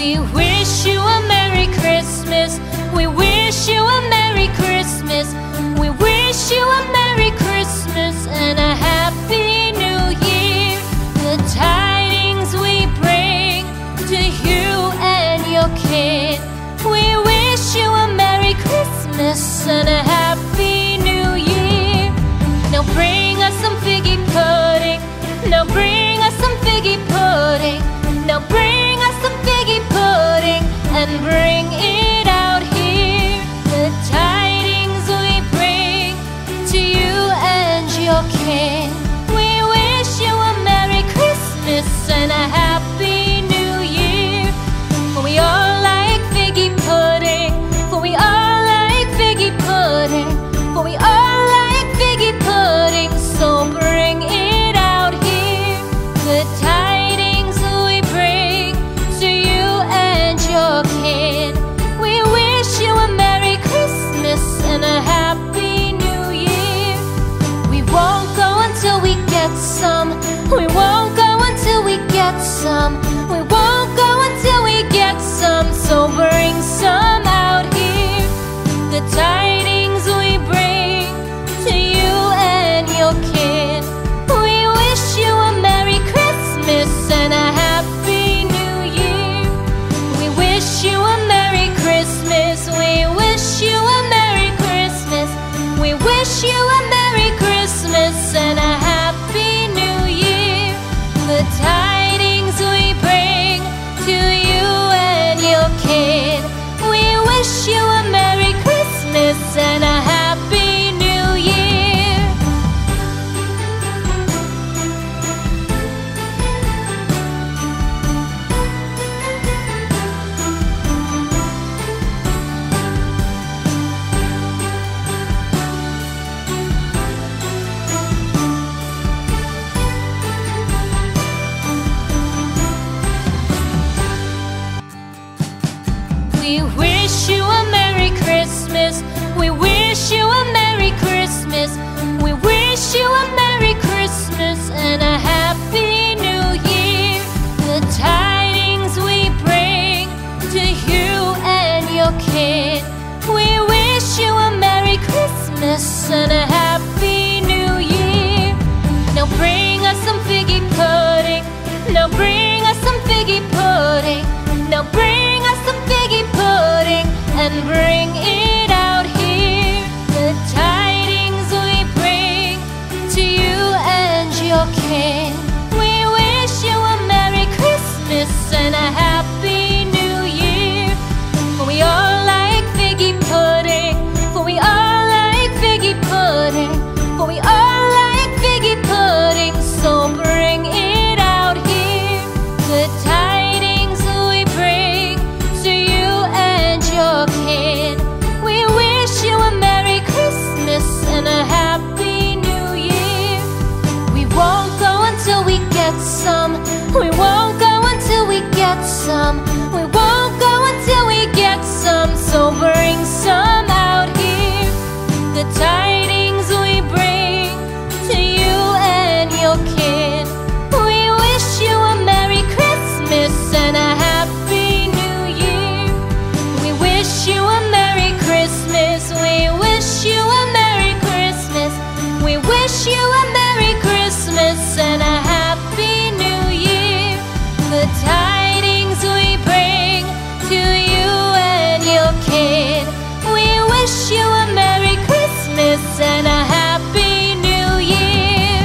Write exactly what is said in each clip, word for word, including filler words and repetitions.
We wish you a Merry Christmas. We wish you a Merry Christmas. We wish you a Merry Christmas and a Happy New Year. The tidings we bring to you and your kid. We wish you a Merry Christmas and a Happy New Year. Now bring us some figgy pudding. Now bring us some figgy pudding. Now bring us some figgy pudding and bring it out here. The tidings we bring to you and your kin. We wish you a Merry Christmas and a Happy New Year. For we all like figgy pudding. For we all like figgy pudding. For we all like figgy pudding. So bring it out here. The tidings we bring to you and your kin. We wish you a Merry Christmas and a Happy New Year. We won't go until we get some. We won't go until we get some. We won't go until we get some. So bring some out here. The tidings we bring to you and your kin. We wish you a Merry Christmas and a Happy New Year. We wish you a Merry Christmas. We wish you a Merry Christmas. We wish you a Merry Christmas and a Happy New Year. The tidings we bring to you and your kid. We wish you a Merry Christmas and a Happy New Year. We wish you a Merry Christmas. We wish you a Merry Christmas. We wish you a Merry Christmas and a Happy New Year. The tidings we bring to you and your kid. We wish you a Merry Christmas and a Happy New Year. Now bring us some figgy pudding. Now bring us some figgy pudding. Now bring us some figgy pudding and bring it out here. The tidings we bring to you and your kin. We wish you a Merry Christmas and a Happy New Year. For we all like figgy pudding. For we all like figgy pudding. For we all like figgy pudding. So bring it out here. The tidings we bring to you and your kin. We wish you a Merry Christmas and a Happy New Year. We won't go until we get some. We won't go until we get some. We won't go until we get some. So bring some out here. The tidings we bring to you and your kin. We wish you a Merry Christmas and a Happy New Year. We wish you a Merry Christmas. We wish you a Merry Christmas. We wish you a Merry Christmas and a Happy New Year. The tidings we bring to you and your kid. We wish you a Merry Christmas and a Happy New Year.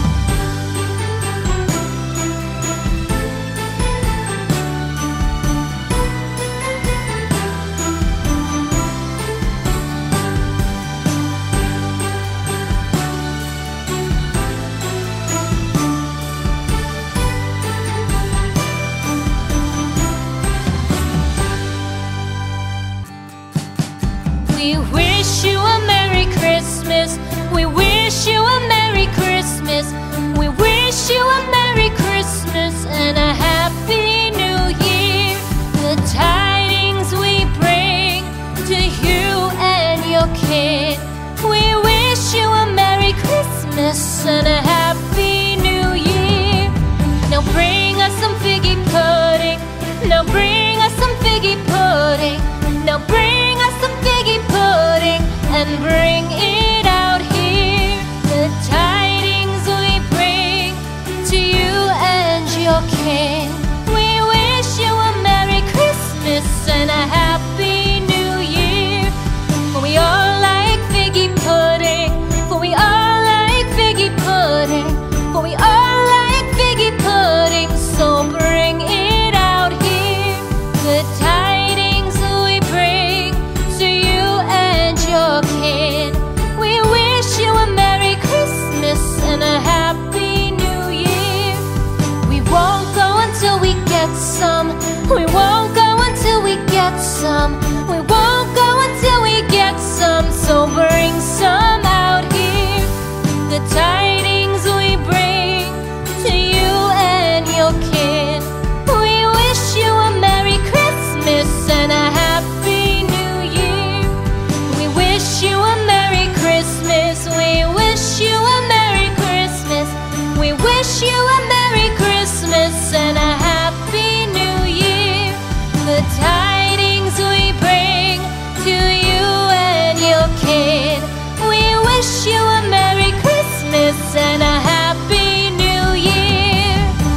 We wish you a Merry Christmas. We wish you a Merry Christmas. We wish you a Merry Christmas and a Happy New Year. The tidings we bring to you and your kid. We wish you a Merry Christmas and a Happy New Year. Now bring us some figgy pudding. Now bring us your kin. We wish you a Merry Christmas and a Happy New Year. For we all like figgy pudding, for we all like figgy pudding, for we all like figgy pudding, so bring it out here. The tidings we bring to you and your kin. We wish you a Merry Christmas and a Happy New Year. We won't go until we get some. We won't go until we get some. We won't go until we get some. So bring some out here. The tidings we bring to you and your kin. We wish you a Merry Christmas and a Happy New Year. We wish you a Merry Christmas. We wish you a Merry Christmas. We wish you a Merry Christmas and a Happy New Year. The tidings we bring to you and your kin. We wish you a Merry Christmas and a Happy New Year.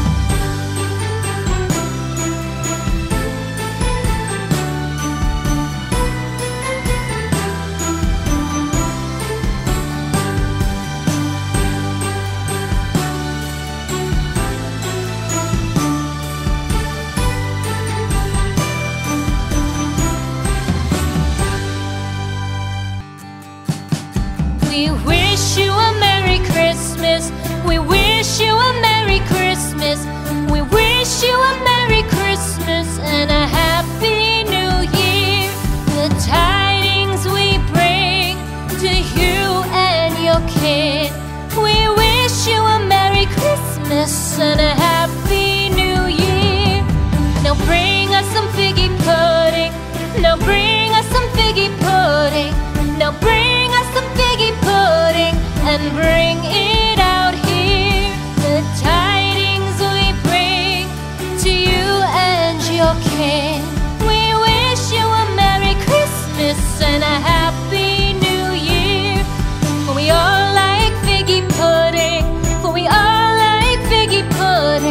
We wish you a Merry Christmas. We wish you a Merry Christmas. We wish you a Merry Christmas and a Happy New Year. The tidings we bring to you and your kin. We wish you a Merry Christmas and a Happy New Year. Now bring us some figgy pudding. Now bring us some figgy pudding. Now bring us some figgy pudding and bring it out here. The tidings we bring to you and your kin. We wish you a Merry Christmas and a Happy New Year. For we all like figgy pudding, for we all like figgy pudding,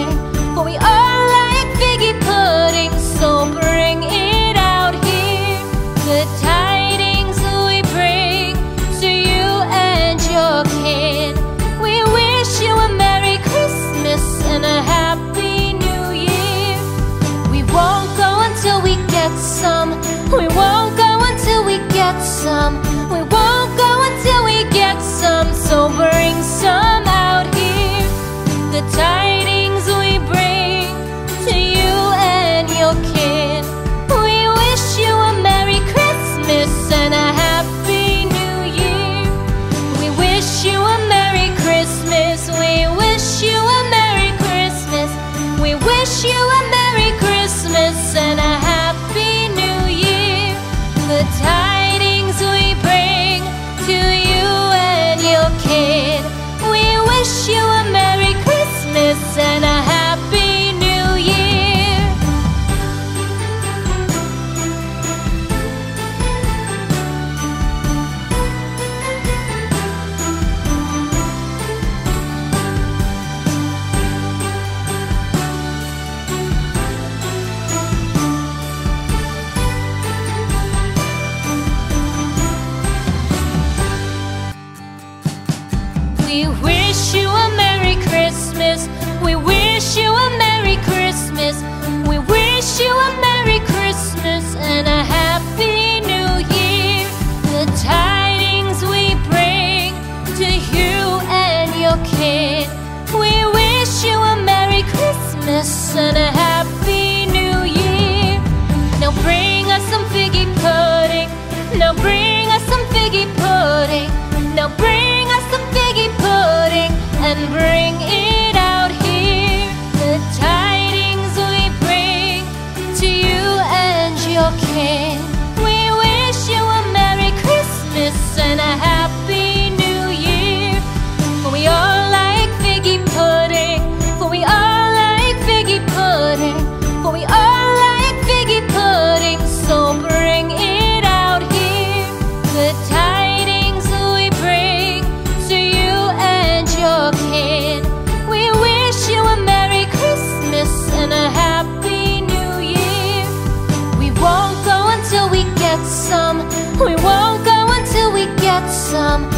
some